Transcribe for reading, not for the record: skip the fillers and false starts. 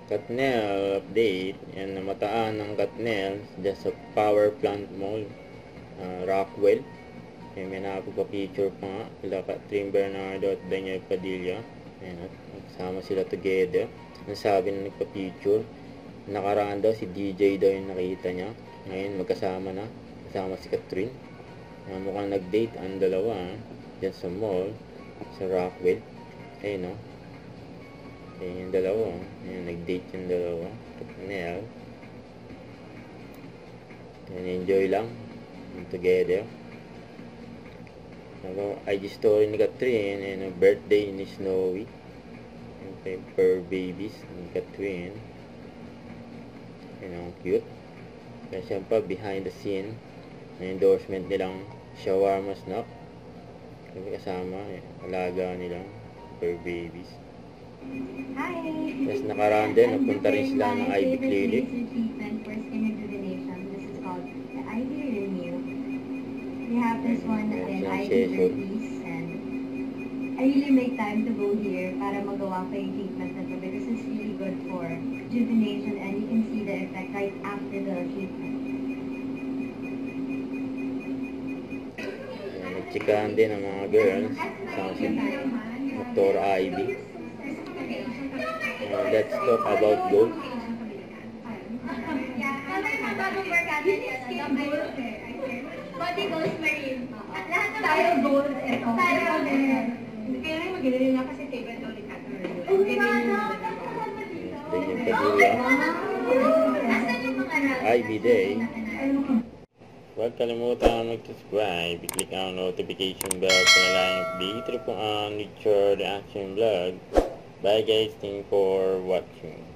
Kathniel update. Yan, namataan ng Kathniel dyan sa power plant mall, Rockwell. Yan, may nakapagpa-picture pa nga sila Kathryn Bernardo at Padilla. Yan, nagsama sila together. Ang sabi na nagpa-picture, nakaraan daw si DJ daw yung nakita niya. Ngayon magkasama na, kasama si Kathryn. Mukhang nag-date ang dalawa dyan sa mall, sa Rockwell. Ayun, no? Ayun yung dalawa. Ayun, nag-date yung dalawa. Kathniel. Enjoy lang. Together. IG story ni Kathryn. Ayun, birthday ni Snowy. Yung fur babies ni Kathryn. Ayun, cute. Kaya siyempre, behind the scene, may endorsement nilang shawarma snack. Kasama, alaga nilang fur babies. Hi! Tapos nakaraan din, napunta rin sila ng IV clinic. For skin rejuvenation. This is called the IV Renew. We have this one in IV Release, and I really make time to go here para magawa ko yung treatment na to because it's really good for rejuvenation and you can see the effect right after the treatment. Nagtsikahan din ang mga girls sa si Dr. Ivy. Let's talk about gold. Body goals marine. At lahat ng tayo goals, ito. Tayo goals. Kaya rin mag-ilin na kasi favorite ulit ka. Ivy Day. Huwag kalimutan mag-subscribe, i-click ang notification bell para lang update po ang Nature Reaction Vlog. Bye guys, thank you for watching.